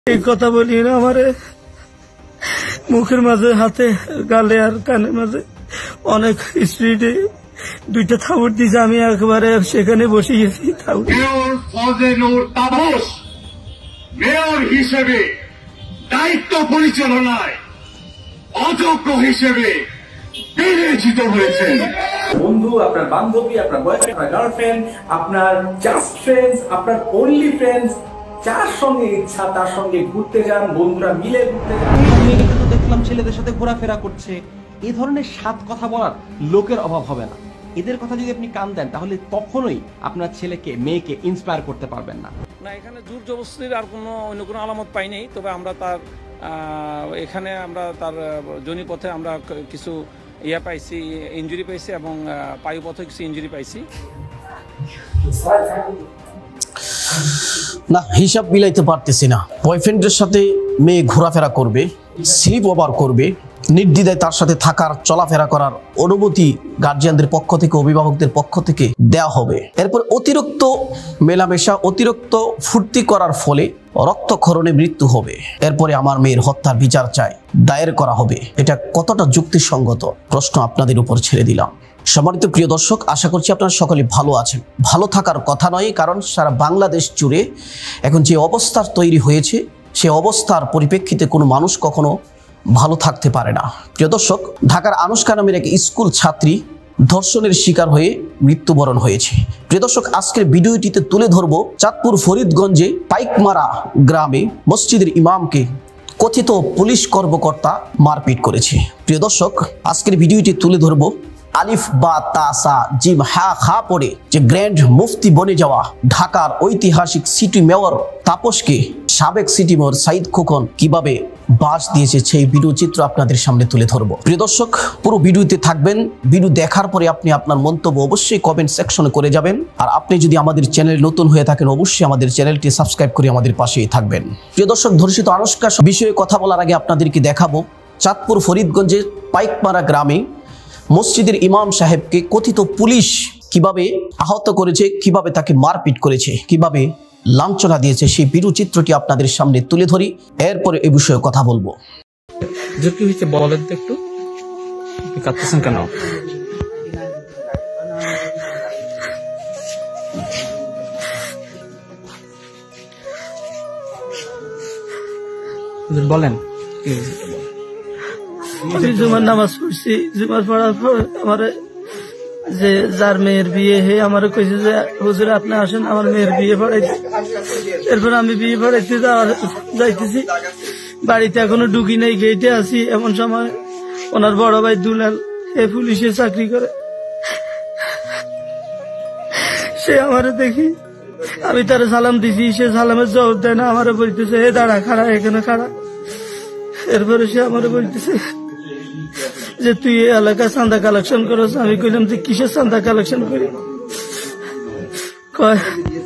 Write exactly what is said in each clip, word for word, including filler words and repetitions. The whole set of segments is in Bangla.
এই কথা বলি না আমারে মুখের মাঝে হাতে গালে আর কানের মাঝে অনেক স্পিডে দুইটা থাবড় দিয়েছে। আমি একবারে সেখানে বসে গেছি। মেয়র হিসেবে দায়িত্ব পরিচালনায় অযোগ্য হিসেবে বিবেচিত হয়েছেন। বন্ধু, আপনার বান্ধবী, আপনার বয়ফ্রেন্ড, আপনার গার্লফ্রেন্ড, আপনার জাস্ট ফ্রেন্ডস, আপনার অনলি ফ্রেন্ডস, যার সঙ্গে ইচ্ছা তার সঙ্গে ঘুরতে যান, বন্ধুরা মিলে ঘুরতে যান। মেয়েকে তো দেখলাম ছেলেদের সাথে ঘোরাফেরা করছে। এই ধরনের সাত কথা বলার লোকের অভাব হবে না। এদের কথা যদি আপনি কান দেন তাহলে কখনোই আপনার ছেলেকে মেয়েকে ইন্সপায়ার করতে পারবেন না। না, এখানে জোর জবরদস্তির আর কোনো অন্য কোনো আলামত পাইনি। তবে আমরা তার এখানে আমরা তার জনিপথে আমরা কিছু ইয়া পাইছি, ইনজুরি পাইছি এবং পায়ুপথে কিছু ইনজুরি পাইছি। না, হিসাব মিলাইতে পারতেছি না। বয়ফ্রেন্ডের সাথে মেয়ে ঘোরাফেরা করবে, স্লিপ ওভার করবে, নির্দ্বিধায় তার সাথে থাকার চলাফেরা করার অনুমতি গার্জিয়ানদের পক্ষ থেকে, অভিভাবকদের পক্ষ থেকে দেওয়া হবে। এরপর অতিরিক্ত মেলামেশা, অতিরিক্ত ফুর্তি করার ফলে রক্তক্ষরণে মৃত্যু হবে। এরপরে আমার মেয়ের হত্যার বিচার চাই, দায়ের করা হবে। এটা কতটা যুক্তিসঙ্গত প্রশ্ন আপনাদের উপর ছেড়ে দিলাম। সম্মানিত প্রিয় দর্শক, আশা করছি আপনারা সকলে ভালো আছেন। ভালো থাকার কথা নয়, কারণ সারা বাংলাদেশ জুড়ে এখন যে অবস্থার তৈরি হয়েছে, সে অবস্থার পরিপ্রেক্ষিতে কোনো মানুষ কখনো ভালো থাকতে পারে না। প্রিয় দর্শক, ঢাকার আনুষ্কা নামের এক স্কুল ছাত্রী ধর্ষণের শিকার হয়ে মৃত্যুবরণ হয়েছে। প্রিয় দর্শক, আজকের ভিডিওটিতে তুলে ধরব চাঁদপুর ফরিদগঞ্জে পাইকমারা গ্রামে মসজিদের ইমামকে কথিত পুলিশ কর্মকর্তা মারপিট করেছে। প্রিয় দর্শক, আজকের ভিডিওটি তুলে ধরব আলিফ বা তাসা জিম হা খা পড়ে যে গ্র্যান্ড মুফতি বনে যাওয়া ঢাকার ঐতিহাসিক সিটি মেয়র তাপসকে সাবেক সিটি মেয়র সাইদ খোকন কিভাবে বাস দিয়েছে, সেই ভিডিও চিত্র আপনাদের সামনে তুলে ধরবো। প্রিয় দর্শক, পুরো ভিডিওতে থাকবেন। ভিডিও দেখার পরে আপনি আপনার মন্তব্য অবশ্যই কমেন্ট সেকশনে করে যাবেন। আর আপনি যদি আমাদের চ্যানেল নতুন হয়ে থাকেন, অবশ্যই আমাদের চ্যানেলটি সাবস্ক্রাইব করে আমাদের পাশেই থাকবেন। প্রিয় দর্শক, ধর্ষিত আনুষ্কা বিষয়ে কথা বলার আগে আপনাদেরকে দেখাবো চাঁদপুর ফরিদগঞ্জের পাইকমারা গ্রামে মসজিদের ইমাম সাহেবকে কথিত পুলিশ কিভাবে আহত করেছে, কিভাবে তাকে মারপিট করেছে, কিভাবে লাঞ্ছনা দিয়েছে, সেই ভিডিও চিত্রটি আপনাদের সামনে তুলে ধরি। এরপরে এই বিষয়ে কথা বলবো। কি হয়েছে বলেন তো একটু, কাঁদতেছেন কেন? বলেন। আমি জুমার নামাজ পড়ছি। জুমার পড়ার পর আমার যে যার মেয়ের বিয়ে হে আমার কইছে যে হুজুর আপনি আসেন আমার মেয়ের বিয়ে পড়াইতে। এরপর আমি বিয়ে পড়াইতে যাইতেছি, বাড়িতে এখনো ঢুকি নাই, গেটে আছি। এমন সময় ওনার বড় ভাই দুলাল, হে পুলিশে চাকরি করে, সে আমারে দেখি, আমি তার সালাম দিছি, সে সালামের জবাব দেয় না, আমারে বলতেছে হে দাঁড়া, খাড়া, এখানে খাড়া। এরপরে সে আমারে বলতেছে যে তুই এই এলাকায় চাঁদা কালেকশন করছ। আমি কইলাম যে কিসের চাঁদা কালেকশন করি? কয়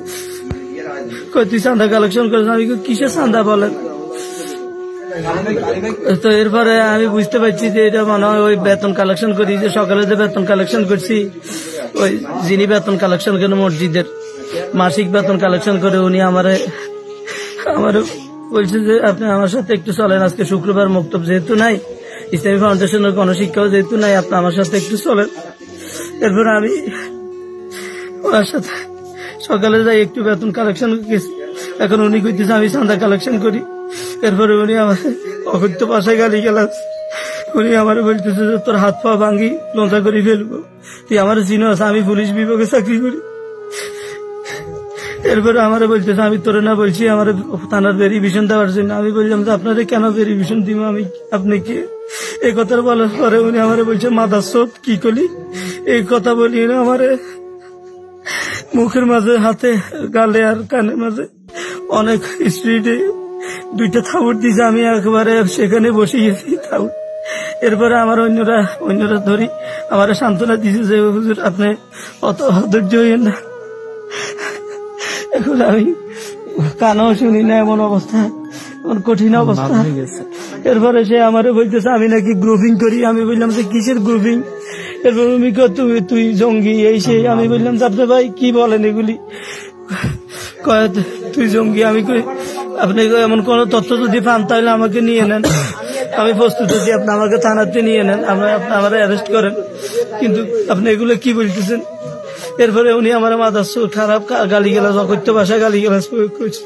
তুই চাঁদা কালেকশন করছ। আমি কিসের চাঁদা বলেন? তো এরপরে আমি বুঝতে পারছি যে এটা মনে হয় ওই বেতন কালেকশন করি, যে সকালে যে বেতন কালেকশন করছি, ওই যিনি বেতন কালেকশন করেন মসজিদের মাসিক বেতন কালেকশন করে, উনি আমারে আমারে বলছে যে আপনি আমার সাথে একটু চলেন, আজকে শুক্রবার মক্তব যেহেতু নাই, ইসলামী ফাউন্ডেশনের গণশিক্ষাও যেহেতু নাই, আপনি আমার সাথে একটু চলেন। এরপর আমি ওনার সাথে সকালে যাই, একটু বেতন কালেকশন গেছি। এখন উনি কইতেছে আমি চাঁদা কালেকশন করি। এরপরে উনি আমার অকথ্য ভাষায় গালি গেলাস। উনি আমার বলতেছে যে তোর হাত পা ভাঙ্গি লোঁচা করে ফেলবো, তুই আমার চিনস, আমি পুলিশ বিভাগে চাকরি করি। এরপরে আমার বলতেছে আমি তোরে না বলছি আমার থানার ভেরিফিকেশন দেওয়ার জন্য। আমি বললাম যে আপনারে কেন ভেরিফিকেশন দিব, আমি আপনি কি? এই কথা বলার পরে উনি আমার বলছে মাদার চোদ কি করলি? এই কথা বলি না আমার মুখের মাঝে হাতে গালে আর কানের মাঝে অনেক স্পিডে দুইটা থাবড় দিয়েছে। আমি একবারে সেখানে বসে গেছি থাবড়। এরপরে আমার অন্যরা অন্যরা ধরি আমার সান্ত্বনা দিয়েছে যে হুজুর আপনি অত ধৈর্য হইয়েন না। এখন আমি কানও শুনি না, এমন অবস্থা, এমন কঠিন অবস্থা। এরপরে সে আমারে বলতেছে আমি নাকি গ্রুপিং করি। আমি বললাম যে কিসের গ্রুপিং? এরপর তুমি তুই তুই জঙ্গি এই সেই। আমি বললাম যে আপনি ভাই কি বলেন এগুলি? কয় তুই জঙ্গি। আমি আপনি এমন কোন তথ্য যদি পান তাহলে আমাকে নিয়ে নেন, আমি প্রস্তুত আছি, আপনি আমাকে থানাতে নিয়ে নেন, আপনি আমার অ্যারেস্ট করেন। কিন্তু আপনি এগুলো কি বলতেছেন? এরপরে উনি আমার মাথার সুর খারাপ, গালি গালাজ অকথ্য ভাষায় গালি গালাজ প্রয়োগ করছে।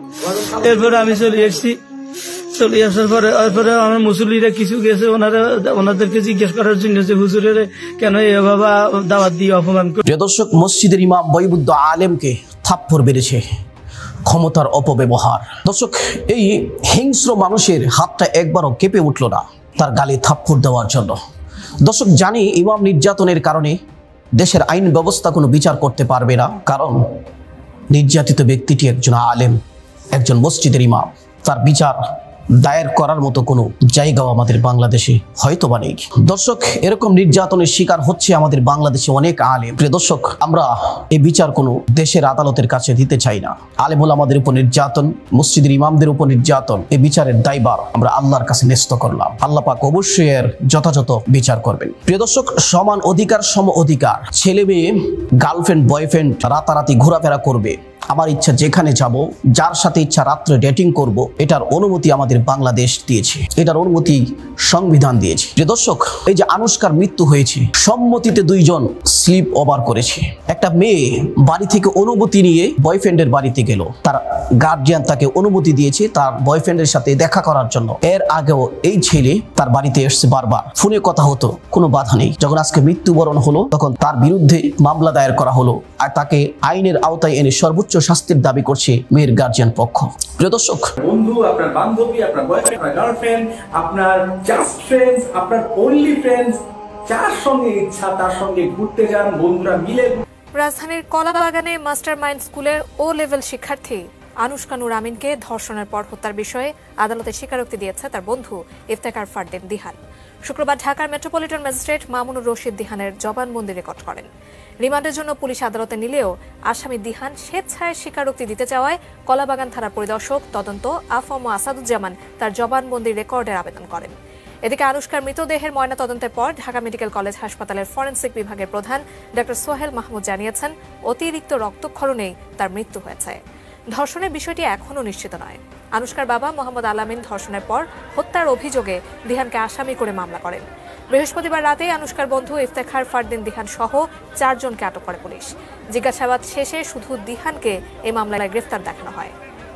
এরপরে আমি চলে এসেছি, চলে আসার পরে এরপরে আমার মুসল্লিরা কিছু গেছে, ওনারা ওনাদেরকে জিজ্ঞেস করার জন্য যে হুজুরের কেন এভাবে দাওয়াত দিয়ে অপমান করে। প্রিয় দর্শক, মসজিদের ইমাম বৈবুদ্ধ আলেমকে থাপ্পড় বেড়েছে, ক্ষমতার অপব্যবহার। দর্শক, এই হিংস্র মানুষের হাতটা একবারও কেঁপে উঠল না তার গালে থাপ্পড় দেওয়ার জন্য। দর্শক, জানি ইমাম নির্যাতনের কারণে দেশের আইন ব্যবস্থা কোনো বিচার করতে পারবে না, কারণ নির্যাতিত ব্যক্তিটি একজন আলেম, একজন মসজিদের ইমাম। তার বিচার দায়ের করার মতো কোনো জায়গাও আমাদের বাংলাদেশে হয়তো বা নেই। দর্শক, এরকম নির্যাতনের শিকার হচ্ছে আমাদের বাংলাদেশে অনেক আলেম। প্রিয় দর্শক, আমরা এই বিচার কোনো দেশের আদালতের কাছে দিতে চাই না। আলেম আমাদের উপর নির্যাতন, মসজিদের ইমামদের উপর নির্যাতন, এই বিচারের দায়ভার আমরা আল্লাহর কাছে ন্যস্ত করলাম। আল্লাহ পাক অবশ্যই এর যথাযথ বিচার করবেন। প্রিয় দর্শক, সমান অধিকার সম অধিকার। ছেলে মেয়ে, গার্লফ্রেন্ড বয়ফ্রেন্ড রাতারাতি ঘোরাফেরা করবে, আমার ইচ্ছা যেখানে যাব, যার সাথে ইচ্ছা রাত্রে ডেটিং করব, এটার অনুমতি আমাদের বাংলাদেশ দিয়েছে, এটার অনুমতি সংবিধান দিয়েছে। যে দর্শক, এই যে আনুষ্কার মৃত্যু হয়েছে, সম্মতিতে দুইজন স্লিপ ওভার করেছে। একটা মেয়ে বাড়ি থেকে অনুমতি নিয়ে বয়ফ্রেন্ডের বাড়িতে গেল, তার গার্জিয়ান তাকে অনুমতি দিয়েছে তার বয়ফ্রেন্ডের সাথে দেখা করার জন্য। এর আগেও এই ছেলে তার বাড়িতে এসছে বারবার, ফোনে কথা হতো, কোনো বাধা নেই। যখন আজকে মৃত্যুবরণ হলো, তখন তার বিরুদ্ধে মামলা দায়ের করা হলো, আর তাকে আইনের আওতায় এনে সর্বোচ্চ শাস্তির দাবি করছে মেয়ের গার্জিয়ান পক্ষ। প্রিয় দর্শক, বন্ধু, আপনার বান্ধবী, আপনার বয়ফ্রেন্ড, আপনার গার্লফ্রেন্ড, আপনার জাস্ট ফ্রেন্ডস, আপনার অনলি ফ্রেন্ডস, যার সঙ্গে ইচ্ছা তার সঙ্গে ঘুরতে যান, বন্ধুরা মিলে। রাজধানীর কলাবাগানে মাস্টারমাইন্ড স্কুলের ও লেভেল শিক্ষার্থী আনুশকা নূর আমিনকে ধর্ষণের পর হত্যার বিষয়ে আদালতে স্বীকারোক্তি দিয়েছে তার বন্ধু ইফতেখার ফারদিন দিহান। শুক্রবার ঢাকার মেট্রোপলিটন ম্যাজিস্ট্রেট মামুনুর রশিদ দিহানের জবানবন্দি রেকর্ড করেন। রিমান্ডের জন্য পুলিশ আদালতে নিলেও আসামি দিহান স্বেচ্ছায় স্বীকারোক্তি দিতে চাওয়ায় কলাবাগান থানার পরিদর্শক তদন্ত আফম আসাদুজ্জামান তার জবানবন্দি রেকর্ডের আবেদন করেন। এদিকে আনুশকার মৃতদেহের ময়নাতদন্তের পর ঢাকা মেডিকেল কলেজ হাসপাতালের ফরেনসিক বিভাগের প্রধান ডক্টর সোহেল মাহমুদ জানিয়েছেন, অতিরিক্ত রক্তক্ষরণেই তার মৃত্যু হয়েছে। ধর্ষণের বিষয়টি এখনও নিশ্চিত নয়। আনুশকার বাবা মোহাম্মদ আলামিন ধর্ষণের পর হত্যার অভিযোগে দিহানকে আসামি করে মামলা করেন। বৃহস্পতিবার রাতে আনুশকার বন্ধু ইফতেখার ফারদিন দিহান সহ চারজনকে আটক করে পুলিশ। জিজ্ঞাসাবাদ শেষে শুধু দিহানকে এই মামলায় গ্রেফতার দেখানো হয়।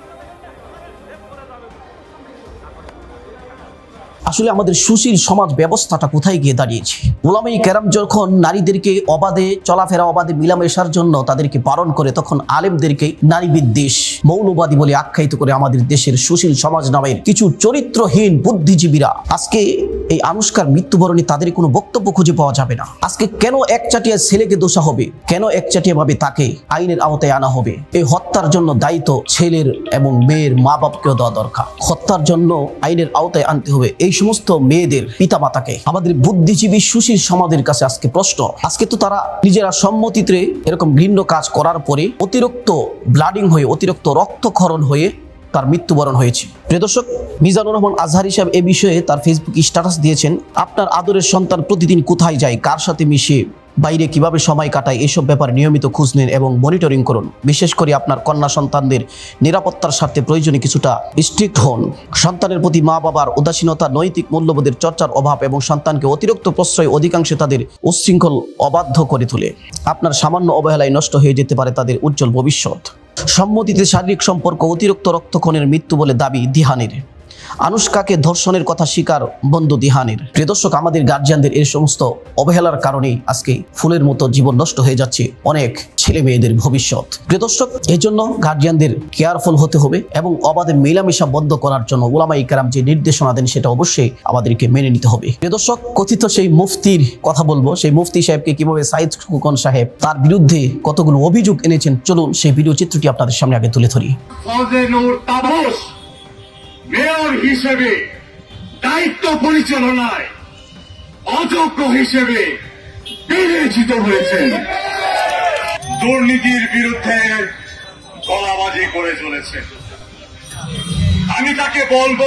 আসলে আমাদের সুশীল সমাজ ব্যবস্থাটা কোথায় গিয়ে দাঁড়িয়েছে? ওলামায়ে কেরাম যখন নারীদেরকে অবাধে চলাফেরা, অবাধে মিলামেশার জন্য তাদেরকে বারণ করে, তখন আলেমদেরকে নারী বিদ্বেষ, মৌলবাদী বলে আখ্যায়িত করে আমাদের দেশের সুশীল সমাজ নামের কিছু চরিত্রহীন বুদ্ধিজীবীরা আজকে এই আনুশকার মৃত্যুবরণে তাদের কোনো বক্তব্য খুঁজে পাওয়া যাবে না। আজকে কেন একচাটিয়া ছেলেকে দোষা হবে, কেন একচাটিয়া ভাবে তাকে আইনের আওতায় আনা হবে? এই হত্যার জন্য দায়িত্ব ছেলের এবং মেয়ের মা বাপকেও দেওয়া দরকার। হত্যার জন্য আইনের আওতায় আনতে হবে এই সমস্ত মেয়েদের পিতা মাতাকে। আমাদের বুদ্ধিজীবী সুশীল সমাজের কাছে আজকে প্রশ্ন, আজকে তো তারা নিজেরা সম্মতিতে এরকম ঘৃণ্য কাজ করার পরে অতিরিক্ত ব্লাডিং হয়ে, অতিরিক্ত রক্তক্ষরণ হয়ে তার মৃত্যুবরণ হয়েছে। প্রিয় দর্শক, মিজানুর রহমান আজহারি সাহেব এ বিষয়ে তার ফেসবুক স্ট্যাটাস দিয়েছেন, আপনার আদরের সন্তান প্রতিদিন কোথায় যায়, কার সাথে মিশে, বাইরে কিভাবে সময় কাটায়, এসব ব্যাপারে নিয়মিত খোঁজ নিন এবং মনিটরিং করুন। বিশেষ করে আপনার কন্যা সন্তানদের নিরাপত্তার স্বার্থে প্রয়োজনে কিছুটা স্ট্রিক্ট হন। সন্তানের প্রতি মা বাবার উদাসীনতা, নৈতিক মূল্যবোধের চর্চার অভাব এবং সন্তানকে অতিরিক্ত প্রশ্রয় অধিকাংশে তাদের উচ্ছৃঙ্খল, অবাধ্য করে তোলে। আপনার সামান্য অবহেলায় নষ্ট হয়ে যেতে পারে তাদের উজ্জ্বল ভবিষ্যৎ। সম্মতিতে শারীরিক সম্পর্ক অতিরিক্ত রক্তক্ষরণের মৃত্যু বলে দাবি দিহানের। আনুশকাকে ধর্ষণের কথা স্বীকার বন্ধু দিহানের। প্রিয় দর্শক, আমাদের গার্জিয়ানদের এই সমস্ত অবহেলার কারণেই আজকে ফুলের মতো জীবন নষ্ট হয়ে যাচ্ছে অনেক ছেলে মেয়েদের ভবিষ্যৎ। প্রিয় দর্শক, এই জন্য গার্জিয়ানদের কেয়ারফুল হতে হবে এবং অবাধে মেলামেশা বন্ধ করার জন্য ওলামায়ে কেরাম যে নির্দেশনা দেন সেটা অবশ্যই আমাদেরকে মেনে নিতে হবে। প্রিয় দর্শক, কথিত সেই মুফতির কথা বলবো, সেই মুফতি সাহেবকে কিভাবে সাইদ খোকন সাহেব তার বিরুদ্ধে কতগুলো অভিযোগ এনেছেন, চলুন সেই ভিডিও চিত্রটি আপনাদের সামনে আগে তুলে ধরি। মেয়র হিসেবে দায়িত্ব পরিচালনায় অযোগ্য হিসেবে বিবেচিত হয়েছেন, দুর্নীতির বিরুদ্ধে গলাবাজি করে চলেছেন। আমি তাকে বলবো,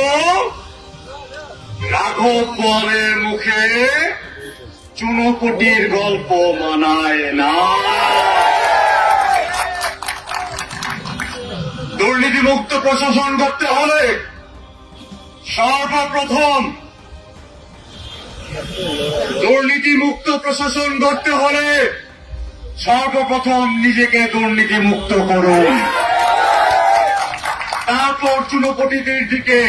রাঘব বোয়ালের মুখে চুনোপুটির গল্প মানায় না। দুর্নীতিমুক্ত প্রশাসন করতে হলে সর্বপ্রথম দুর্নীতিমুক্ত প্রশাসন করতে হলে সর্বপ্রথম নিজেকে দুর্নীতিমুক্ত করুন, তারপর চুনোপটিদের দিকে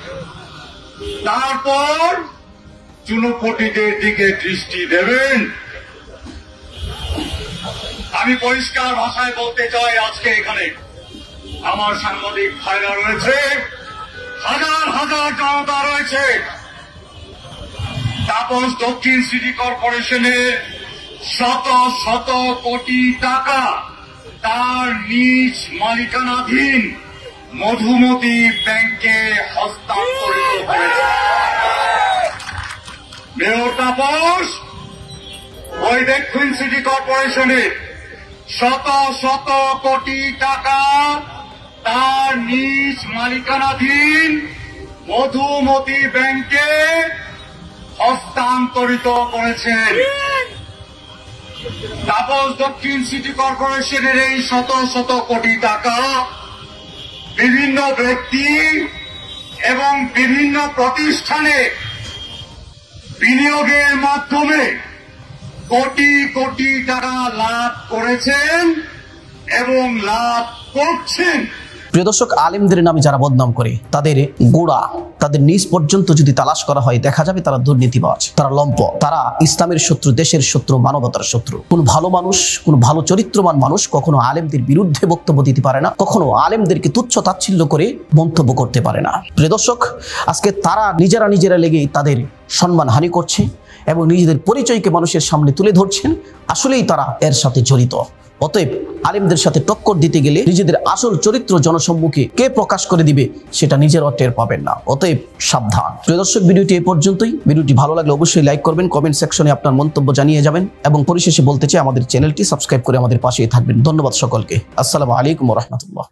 তারপর চুনোপটিদের দিকে দৃষ্টি দেবেন। আমি পরিষ্কার ভাষায় বলতে চাই, আজকে এখানে আমার সাংবাদিক ভাইরা রয়েছে, হাজার হাজার জনতা রয়েছে। তাপস দক্ষিণ সিটি কর্পোরেশনের শত শত কোটি টাকা তার নিজ মালিকানাধীন মধুমতি ব্যাংকে হস্তান্তরিত করেছে। মেয়র তাপস ওই দক্ষিণ সিটি কর্পোরেশনের শত শত কোটি টাকা তার নিজ মালিকানাধীন মধুমতি ব্যাংকে হস্তান্তরিত করেছেন। তাপস দক্ষিণ সিটি কর্পোরেশনের এই শত শত কোটি টাকা বিভিন্ন ব্যক্তি এবং বিভিন্ন প্রতিষ্ঠানে বিনিয়োগের মাধ্যমে কোটি কোটি টাকা লাভ করেছেন এবং লাভ করছেন। প্রিয় দর্শক, আলেমদের নামে যারা বদনাম করে তাদের গোড়া, তাদের নিজ পর্যন্ত যদি তালাশ করা হয়, দেখা যাবে তারা দুর্নীতিবাজ, তারা লম্প, তারা ইসলামের শত্রু, দেশের শত্রু, মানবতার শত্রু। কোন ভালো মানুষ, কোন ভালো চরিত্রবান মানুষ কখনো আলেমদের বিরুদ্ধে বক্তব্য দিতে পারে না, কখনো আলেমদেরকে তুচ্ছ তাচ্ছিল্য করে মন্তব্য করতে পারে না। প্রিয় দর্শক, আজকে তারা নিজেরা নিজেরা লেগেই তাদের সম্মান হানি করছে এবং নিজেদের পরিচয়কে মানুষের সামনে তুলে ধরছেন। আসলেই তারা এর সাথে জড়িত। অতএব আলেমদের সাথে টক্কর দিতে গেলে নিজেদের আসল চরিত্র জনসম্মুখে কে প্রকাশ করে দিবে সেটা নিজেরাও টের পাবেন না। অতএব সাবধান। প্রিয় দর্শক, ভিডিওটি এই পর্যন্তই। ভিডিওটি ভালো লাগলে অবশ্যই লাইক করবেন, কমেন্ট সেকশনে আপনার মন্তব্য জানিয়ে যাবেন এবং পরিশেষে বলতে চাই আমাদের চ্যানেলটি সাবস্ক্রাইব করে আমাদের পাশেই থাকবেন। ধন্যবাদ সকলকে। আসসালামু আলাইকুম ওয়া রাহমাতুল্লাহ।